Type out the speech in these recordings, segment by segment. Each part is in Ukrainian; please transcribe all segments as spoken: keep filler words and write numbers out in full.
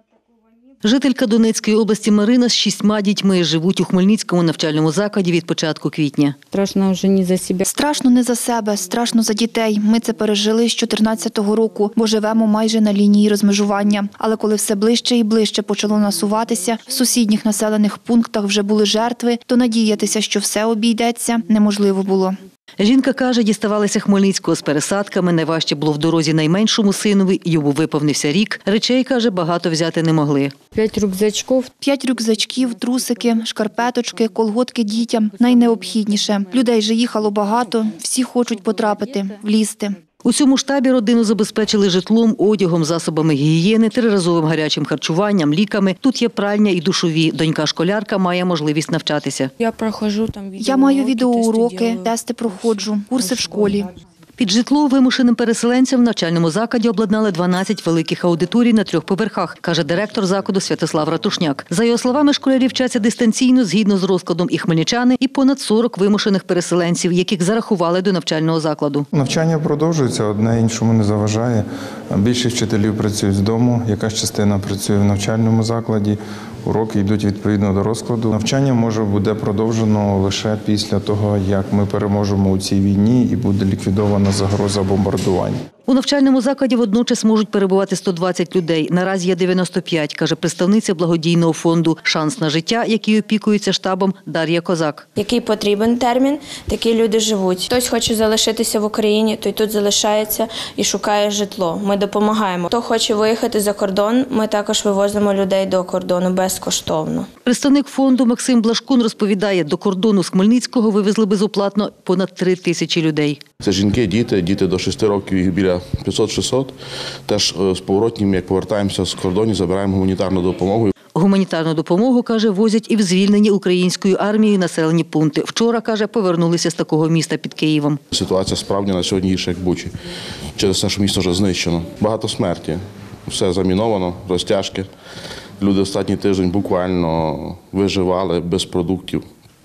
Жителька Донецької області Марина з шістьма дітьми живуть у Хмельницькому навчальному закладі від початку квітня. Страшно вже не за себе. Страшно не за себе, страшно за дітей. Ми це пережили з чотирнадцятого року, бо живемо майже на лінії розмежування. Але коли все ближче і ближче почало насуватися, в сусідніх населених пунктах вже були жертви, то надіятися, що все обійдеться, неможливо було. Жінка каже, діставалися Хмельницького з пересадками, найважче було в дорозі найменшому синові, йому виповнився рік. Речей, каже, багато взяти не могли. П'ять рюкзачків. П'ять рюкзачків, трусики, шкарпеточки, колготки дітям – найнеобхідніше. Людей же їхало багато, всі хочуть потрапити, влізти. У цьому штабі родину забезпечили житлом, одягом, засобами гігієни, триразовим гарячим харчуванням, ліками. Тут є пральня і душові. Донька-школярка має можливість навчатися. Я проходжу там відеоуроки. Я маю відеоуроки, тести проходжу, курси в школі. Під житло вимушеним переселенцям в навчальному закладі обладнали дванадцять великих аудиторій на трьох поверхах, каже директор закладу Святослав Ратушняк. За його словами, школярі вчаться дистанційно, згідно з розкладом і хмельничани, і понад сорок вимушених переселенців, яких зарахували до навчального закладу. Навчання продовжується, одне іншому не заважає. Більшість вчителів працюють з дому, якась частина працює в навчальному закладі. Уроки йдуть відповідно до розкладу. Навчання може буде продовжено лише після того, як ми переможемо у цій війні і буде ліквідована загроза бомбардування. У навчальному закладі водночас можуть перебувати сто двадцять людей. Наразі є дев'яносто п'ять, каже представниця благодійного фонду «Шанс на життя», який опікується штабом, Дар'я Козак. Який потрібен термін, такі люди живуть. Хтось хоче залишитися в Україні, той тут залишається і шукає житло. Ми допомагаємо. Хто хоче виїхати за кордон, ми також вивозимо людей до кордону безкоштовно. Представник фонду Максим Блашкун розповідає, до кордону з Хмельницького вивезли безоплатно понад три тисячі людей. Це жінки, діти, діти до шести років, їх біля п'ятсот-шістсот. Теж з поворотнім, як повертаємося з кордону, забираємо гуманітарну допомогу. Гуманітарну допомогу, каже, возять і в звільнені українською армією населені пункти. Вчора, каже, повернулися з такого міста під Києвом. Ситуація справді на сьогодні гірша, як в Бучі. Через те, що місто вже знищено. Багато смерті. Все заміновано, розтяжки. Люди останній тиждень буквально виживали без продуктів,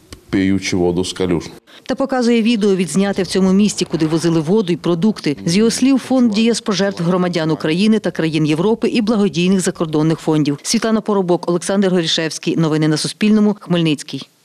п'ючи воду з калюж. Та показує відео, відзняте в цьому місті, куди возили воду і продукти. З його слів, фонд діє з пожертв громадян України та країн Європи і благодійних закордонних фондів. Світлана Поробок, Олександр Горішевський. Новини на Суспільному. Хмельницький.